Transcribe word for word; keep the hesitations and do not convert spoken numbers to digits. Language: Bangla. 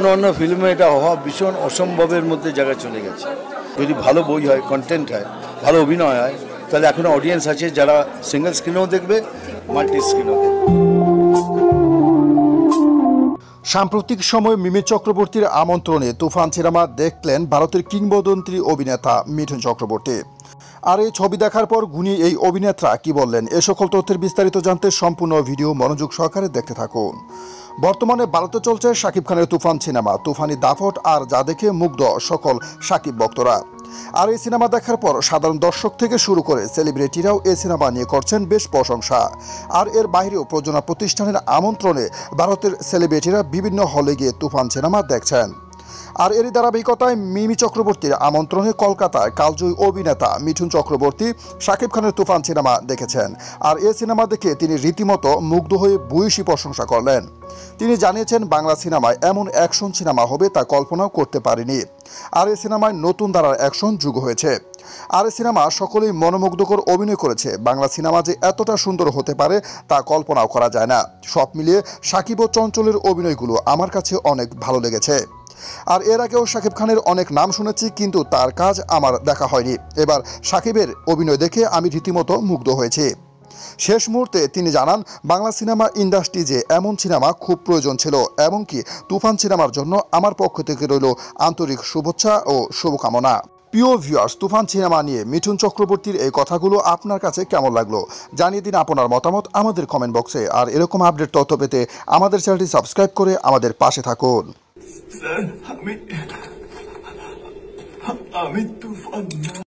অন্য অন্য ফিল্মে এটা হওয়া ভীষণ অসম্ভবের মধ্যে জায়গায় চলে গেছে। যদি ভালো বই হয়, কন্টেন্ট হয়, ভালো অভিনয় হয়, তাহলে এখনো অডিয়েন্স আছে যারা সিঙ্গেল স্ক্রিনেও দেখবে, মাল্টি স্ক্রিনেও দেখবে। সাম্প্রতিক সময়ে মিমি চক্রবর্তীর আমন্ত্রণে তুফান সিনেমা দেখলেন ভারতের কিংবদন্তি অভিনেতা মিঠুন চক্রবর্তী। আর এই ছবি দেখার পর গুণী এই অভিনেতা কি বললেন, এ সকল তথ্যের বিস্তারিত জানতে সম্পূর্ণ ভিডিও মনোযোগ সহকারে দেখতে থাকুন। বর্তমানে ভারতে চলছে শাকিব খানের তুফান সিনেমা। তুফানি দাপট আর যা দেখে মুগ্ধ সকল শাকিব ভক্তরা। আর এই সিনেমা দেখার পর সাধারণ দর্শক থেকে শুরু করে সেলিব্রিটিরাও এই সিনেমা নিয়ে করছেন বেশ প্রশংসা। আর এর বাইরেও প্রযোজনা প্রতিষ্ঠানের আমন্ত্রণে ভারতের সেলিব্রিটিরা বিভিন্ন হলে গিয়ে তুফান সিনেমা দেখছেন। আর এরই ধারাবাহিকতায় মিমি চক্রবর্তীর আমন্ত্রণে কলকাতায় কালজয়ী অভিনেতা মিঠুন চক্রবর্তী শাকিব খানের তুফান সিনেমা দেখেছেন। আর এই সিনেমা দেখে তিনি রীতিমতো মুগ্ধ হয়ে ভূয়সী প্রশংসা করলেন। তিনি জানিয়েছেন, বাংলা সিনেমায় এমন অ্যাকশন সিনেমা হবে তা কল্পনাও করতে পারিনি। আর এই সিনেমায় নতুন ধারার অ্যাকশন যুগ হয়েছে। আর এই সিনেমা সকলেই মনোমুগ্ধকর অভিনয় করেছে। বাংলা সিনেমা যে এতটা সুন্দর হতে পারে তা কল্পনাও করা যায় না। সব মিলিয়ে শাকিব ও চঞ্চলের অভিনয়গুলো আমার কাছে অনেক ভালো লেগেছে। আর এর আগেও শাকিব খানের অনেক নাম শুনেছি, কিন্তু তার কাজ আমার দেখা হয়নি। এবার শাকিবের অভিনয় দেখে আমি রীতিমতো মুগ্ধ হয়েছি। শেষ মুহূর্তে তিনি জানান, বাংলা সিনেমা ইন্ডাস্ট্রি যে এমন সিনেমা খুব প্রয়োজন ছিল, এমনকি তুফান সিনেমার জন্য আমার পক্ষ থেকে রইল আন্তরিক শুভেচ্ছা ও শুভকামনা। প্রিয় ভিউয়ার্স, তুফান সিনেমা নিয়ে মিঠুন চক্রবর্তীর এই কথাগুলো আপনার কাছে কেমন লাগলো জানিয়ে দিন আপনার মতামত আমাদের কমেন্ট বক্সে। আর এরকম আপডেট তথ্য পেতে আমাদের চ্যানেলটি সাবস্ক্রাইব করে আমাদের পাশে থাকুন। স্যার, আমি আমি তুফান না।